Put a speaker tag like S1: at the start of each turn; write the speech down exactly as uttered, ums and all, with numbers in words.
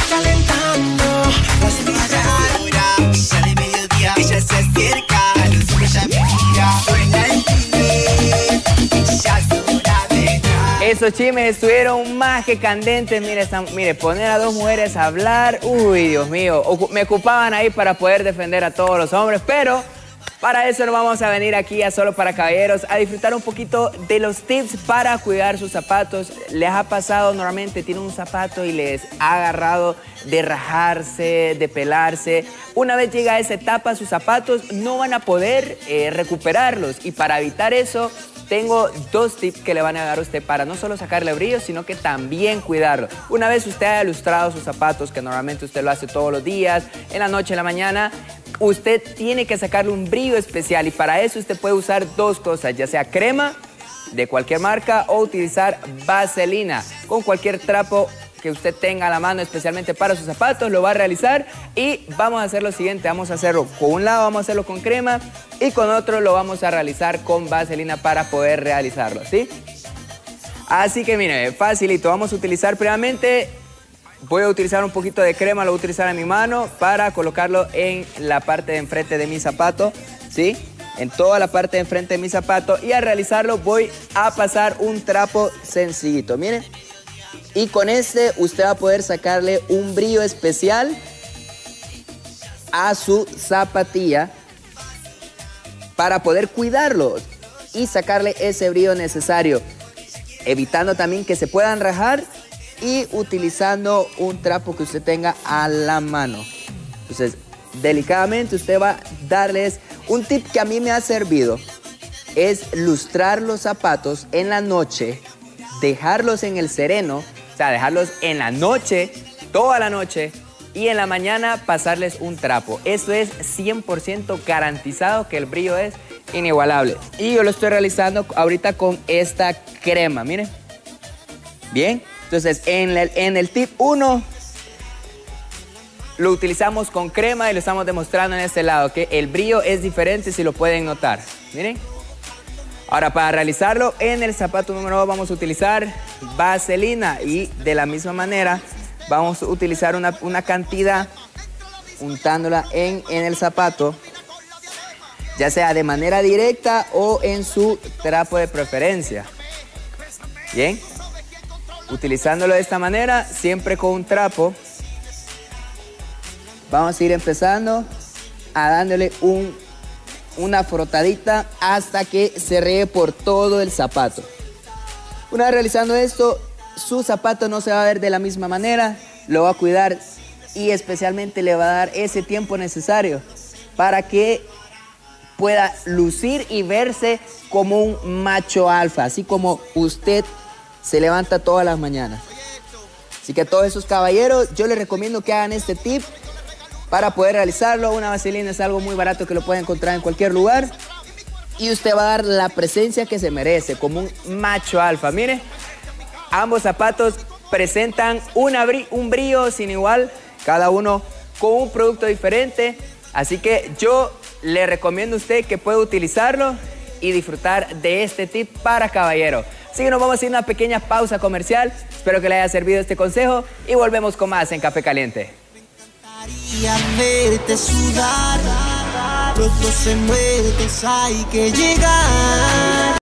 S1: calentando las niñas. Ya de mediodía ella se acerca, a los ojos ya me mira. Suena el timbre, ya es hora de entrar.
S2: Esos chismes estuvieron más que candentes. Mire, están, mire, poner a dos mujeres a hablar. Uy, Dios mío. Ocu- me ocupaban ahí para poder defender a todos los hombres, pero para eso no vamos a venir aquí a Solo para Caballeros a disfrutar un poquito de los tips para cuidar sus zapatos. ¿Les ha pasado normalmente, tienen un zapato y les ha agarrado de rajarse, de pelarse? Una vez llega a esa etapa, sus zapatos no van a poder eh, recuperarlos. Y para evitar eso, tengo dos tips que le van a dar a usted para no solo sacarle brillo, sino que también cuidarlo. Una vez usted haya lustrado sus zapatos, que normalmente usted lo hace todos los días, en la noche, en la mañana, usted tiene que sacarle un brillo especial y para eso usted puede usar dos cosas, ya sea crema de cualquier marca o utilizar vaselina. Con cualquier trapo que usted tenga a la mano, especialmente para sus zapatos, lo va a realizar y vamos a hacer lo siguiente, vamos a hacerlo con un lado, vamos a hacerlo con crema y con otro lo vamos a realizar con vaselina para poder realizarlo, ¿sí? Así que mire, facilito, vamos a utilizar previamente. Voy a utilizar un poquito de crema, lo voy a utilizar en mi mano para colocarlo en la parte de enfrente de mi zapato, ¿sí? En toda la parte de enfrente de mi zapato y al realizarlo voy a pasar un trapo sencillito, miren. Y con este usted va a poder sacarle un brillo especial a su zapatilla para poder cuidarlo y sacarle ese brillo necesario, evitando también que se puedan rajar y utilizando un trapo que usted tenga a la mano. Entonces, delicadamente usted va a darles un tip que a mí me ha servido. Es lustrar los zapatos en la noche, dejarlos en el sereno, o sea, dejarlos en la noche, toda la noche, y en la mañana pasarles un trapo. Eso es cien por ciento garantizado que el brillo es inigualable. Y yo lo estoy realizando ahorita con esta crema, miren. Bien. Entonces, en el, en el tip uno, lo utilizamos con crema y lo estamos demostrando en este lado, que el brillo es diferente si lo pueden notar. Miren. Ahora, para realizarlo en el zapato número dos vamos a utilizar vaselina y de la misma manera vamos a utilizar una, una cantidad untándola en, en el zapato, ya sea de manera directa o en su trapo de preferencia. Bien. Utilizándolo de esta manera, siempre con un trapo, vamos a ir empezando a dándole un, una frotadita hasta que se riegue por todo el zapato. Una vez realizando esto, su zapato no se va a ver de la misma manera, lo va a cuidar y especialmente le va a dar ese tiempo necesario para que pueda lucir y verse como un macho alfa, así como usted se levanta todas las mañanas. Así que a todos esos caballeros, yo les recomiendo que hagan este tip para poder realizarlo. Una vaselina es algo muy barato que lo pueden encontrar en cualquier lugar. Y usted va a dar la presencia que se merece, como un macho alfa. Mire, ambos zapatos presentan una bri- un brillo sin igual, cada uno con un producto diferente. Así que yo le recomiendo a usted que pueda utilizarlo y disfrutar de este tip para caballero. Así que nos vamos a hacer una pequeña pausa comercial. Espero que le haya servido este consejo y volvemos con más en Café Caliente.
S1: Verte sudar, los dos envueltos hay que llegar.